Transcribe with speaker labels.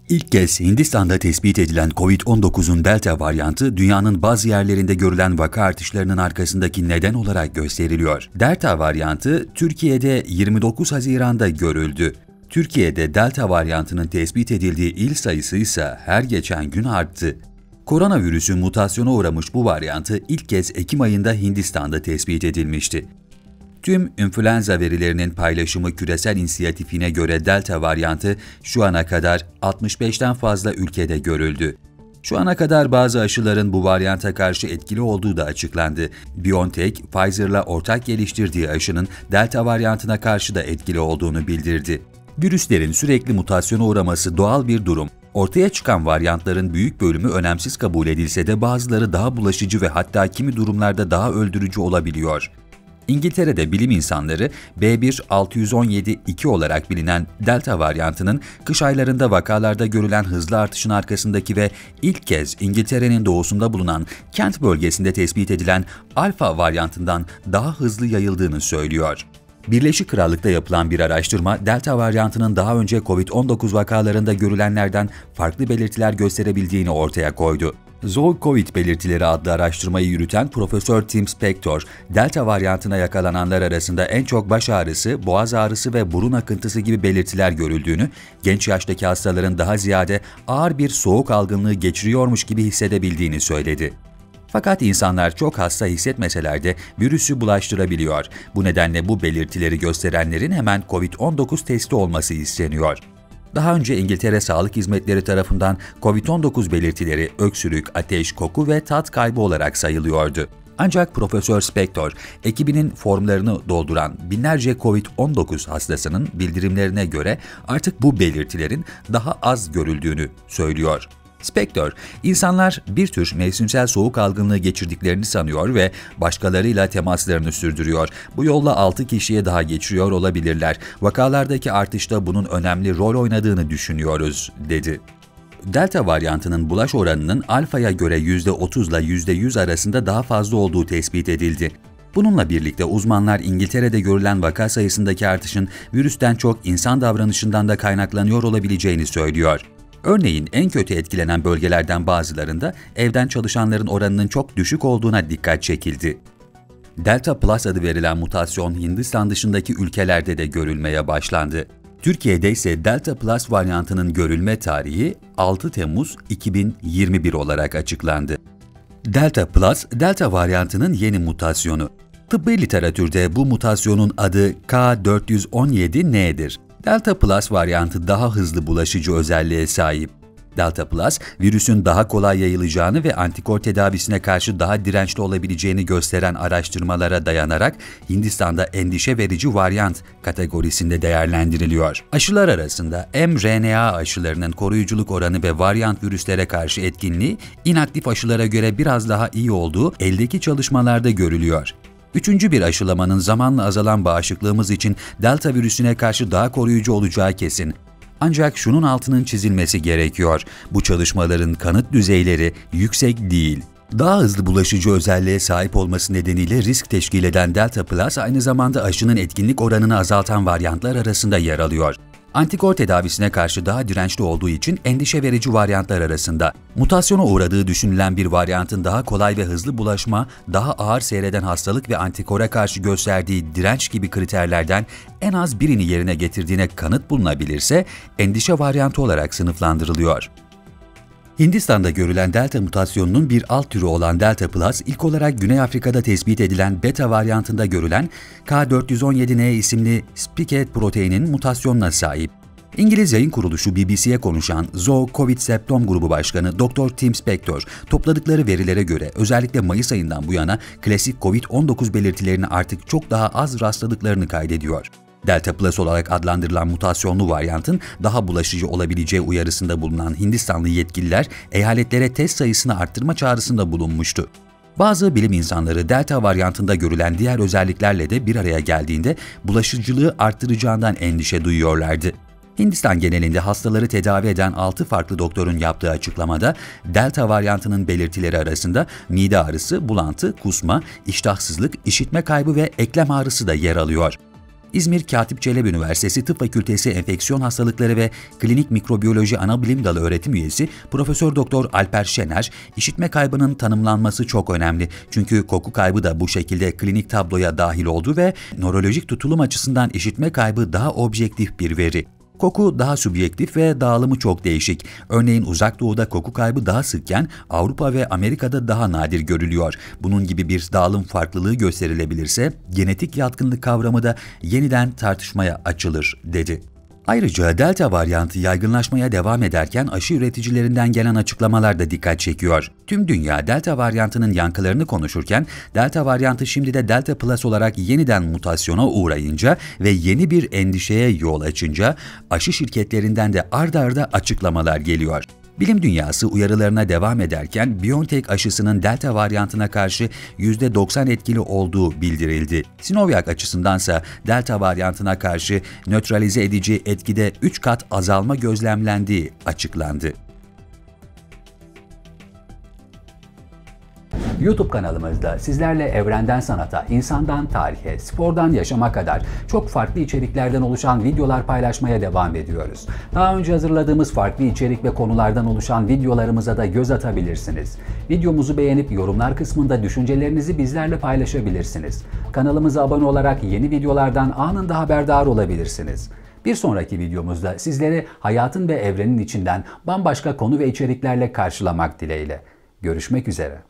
Speaker 1: İlk kez Hindistan'da tespit edilen COVID-19'un Delta varyantı, dünyanın bazı yerlerinde görülen vaka artışlarının arkasındaki neden olarak gösteriliyor. Delta varyantı, Türkiye'de 29 Haziran'da görüldü. Türkiye'de Delta varyantının tespit edildiği il sayısı ise her geçen gün arttı. Koronavirüsün mutasyona uğramış bu varyantı ilk kez Ekim ayında Hindistan'da tespit edilmişti. Tüm influenza verilerinin paylaşımı küresel inisiyatifine göre Delta varyantı şu ana kadar 65'ten fazla ülkede görüldü. Şu ana kadar bazı aşıların bu varyanta karşı etkili olduğu da açıklandı. BioNTech, Pfizer'la ortak geliştirdiği aşının Delta varyantına karşı da etkili olduğunu bildirdi. Virüslerin sürekli mutasyona uğraması doğal bir durum. Ortaya çıkan varyantların büyük bölümü önemsiz kabul edilse de bazıları daha bulaşıcı ve hatta kimi durumlarda daha öldürücü olabiliyor. İngiltere'de bilim insanları B1.617.2 olarak bilinen Delta varyantının kış aylarında vakalarda görülen hızlı artışın arkasındaki ve ilk kez İngiltere'nin doğusunda bulunan Kent bölgesinde tespit edilen Alfa varyantından daha hızlı yayıldığını söylüyor. Birleşik Krallık'ta yapılan bir araştırma, Delta varyantının daha önce COVID-19 vakalarında görülenlerden farklı belirtiler gösterebildiğini ortaya koydu. Zookovid belirtileri adlı araştırmayı yürüten Profesör Tim Spector, Delta varyantına yakalananlar arasında en çok baş ağrısı, boğaz ağrısı ve burun akıntısı gibi belirtiler görüldüğünü, genç yaştaki hastaların daha ziyade ağır bir soğuk algınlığı geçiriyormuş gibi hissedebildiğini söyledi. Fakat insanlar çok hasta hissetmeseler de virüsü bulaştırabiliyor. Bu nedenle bu belirtileri gösterenlerin hemen COVID-19 testi olması isteniyor. Daha önce İngiltere Sağlık Hizmetleri tarafından COVID-19 belirtileri öksürük, ateş, koku ve tat kaybı olarak sayılıyordu. Ancak Profesör Spector, ekibinin formlarını dolduran binlerce COVID-19 hastasının bildirimlerine göre artık bu belirtilerin daha az görüldüğünü söylüyor. Spector, insanlar bir tür mevsimsel soğuk algınlığı geçirdiklerini sanıyor ve başkalarıyla temaslarını sürdürüyor. Bu yolla 6 kişiye daha geçiriyor olabilirler. Vakalardaki artışta bunun önemli rol oynadığını düşünüyoruz, dedi. Delta varyantının bulaş oranının alfaya göre %30 ile %100 arasında daha fazla olduğu tespit edildi. Bununla birlikte uzmanlar İngiltere'de görülen vaka sayısındaki artışın virüsten çok insan davranışından da kaynaklanıyor olabileceğini söylüyor. Örneğin en kötü etkilenen bölgelerden bazılarında evden çalışanların oranının çok düşük olduğuna dikkat çekildi. Delta Plus adı verilen mutasyon Hindistan dışındaki ülkelerde de görülmeye başlandı. Türkiye'de ise Delta Plus varyantının görülme tarihi 6 Temmuz 2021 olarak açıklandı. Delta Plus, Delta varyantının yeni mutasyonu. Tıbbi literatürde bu mutasyonun adı K417N'dir. Delta Plus varyantı daha hızlı bulaşıcı özelliğe sahip. Delta Plus, virüsün daha kolay yayılacağını ve antikor tedavisine karşı daha dirençli olabileceğini gösteren araştırmalara dayanarak Hindistan'da endişe verici varyant kategorisinde değerlendiriliyor. Aşılar arasında mRNA aşılarının koruyuculuk oranı ve varyant virüslere karşı etkinliği inaktif aşılara göre biraz daha iyi olduğu eldeki çalışmalarda görülüyor. Üçüncü bir aşılamanın zamanla azalan bağışıklığımız için Delta virüsüne karşı daha koruyucu olacağı kesin. Ancak şunun altının çizilmesi gerekiyor. Bu çalışmaların kanıt düzeyleri yüksek değil. Daha hızlı bulaşıcı özelliğe sahip olması nedeniyle risk teşkil eden Delta Plus aynı zamanda aşının etkinlik oranını azaltan varyantlar arasında yer alıyor. Antikor tedavisine karşı daha dirençli olduğu için endişe verici varyantlar arasında. Mutasyona uğradığı düşünülen bir varyantın daha kolay ve hızlı bulaşma, daha ağır seyreden hastalık ve antikora karşı gösterdiği direnç gibi kriterlerden en az birini yerine getirdiğine kanıt bulunabilirse endişe varyantı olarak sınıflandırılıyor. Hindistan'da görülen Delta mutasyonunun bir alt türü olan Delta Plus, ilk olarak Güney Afrika'da tespit edilen Beta varyantında görülen K417N isimli spike proteinin mutasyonuna sahip. İngiliz yayın kuruluşu BBC'ye konuşan Zookovid Septom Grubu Başkanı Dr. Tim Spector, topladıkları verilere göre özellikle Mayıs ayından bu yana klasik COVID-19 belirtilerini artık çok daha az rastladıklarını kaydediyor. Delta Plus olarak adlandırılan mutasyonlu varyantın daha bulaşıcı olabileceği uyarısında bulunan Hindistanlı yetkililer eyaletlere test sayısını arttırma çağrısında bulunmuştu. Bazı bilim insanları Delta varyantında görülen diğer özelliklerle de bir araya geldiğinde bulaşıcılığı arttıracağından endişe duyuyorlardı. Hindistan genelinde hastaları tedavi eden 6 farklı doktorun yaptığı açıklamada Delta varyantının belirtileri arasında mide ağrısı, bulantı, kusma, iştahsızlık, işitme kaybı ve eklem ağrısı da yer alıyor. İzmir Katip Çelebi Üniversitesi Tıp Fakültesi Enfeksiyon Hastalıkları ve Klinik Mikrobiyoloji Anabilim Dalı öğretim üyesi Profesör Doktor Alper Şener, işitme kaybının tanımlanması çok önemli. Çünkü koku kaybı da bu şekilde klinik tabloya dahil oldu ve nörolojik tutulum açısından işitme kaybı daha objektif bir veri. Koku daha subjektif ve dağılımı çok değişik. Örneğin Uzak Doğu'da koku kaybı daha sıkken Avrupa ve Amerika'da daha nadir görülüyor. Bunun gibi bir dağılım farklılığı gösterilebilirse genetik yatkınlık kavramı da yeniden tartışmaya açılır, dedi. Ayrıca Delta varyantı yaygınlaşmaya devam ederken aşı üreticilerinden gelen açıklamalar da dikkat çekiyor. Tüm dünya Delta varyantının yankılarını konuşurken Delta varyantı şimdi de Delta Plus olarak yeniden mutasyona uğrayınca ve yeni bir endişeye yol açınca aşı şirketlerinden de ard arda açıklamalar geliyor. Bilim dünyası uyarılarına devam ederken BioNTech aşısının Delta varyantına karşı %90 etkili olduğu bildirildi. Sinovac açısındansa Delta varyantına karşı nötralize edici etkide 3 kat azalma gözlemlendiği açıklandı. YouTube kanalımızda sizlerle evrenden sanata, insandan tarihe, spordan yaşama kadar çok farklı içeriklerden oluşan videolar paylaşmaya devam ediyoruz. Daha önce hazırladığımız farklı içerik ve konulardan oluşan videolarımıza da göz atabilirsiniz. Videomuzu beğenip yorumlar kısmında düşüncelerinizi bizlerle paylaşabilirsiniz. Kanalımıza abone olarak yeni videolardan anında haberdar olabilirsiniz. Bir sonraki videomuzda sizleri hayatın ve evrenin içinden bambaşka konu ve içeriklerle karşılamak dileğiyle. Görüşmek üzere.